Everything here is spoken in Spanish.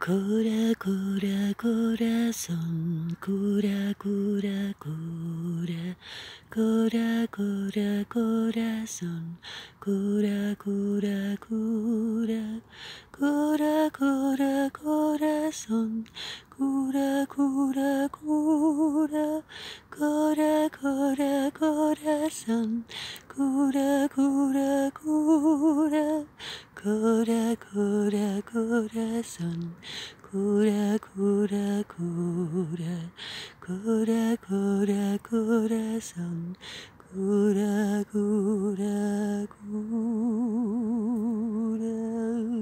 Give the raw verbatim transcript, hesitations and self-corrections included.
Cora, cora, corazón, cura, cura, cura, cora, cora, corazón, cura, cura, cura, cura, cura, corazón, cura, cura, cura, cora, cora, corazón, cura, cura, cura. Cura, cura, corazón, cura, cura, cura, cura, cura, corazón, cura, cura, cura.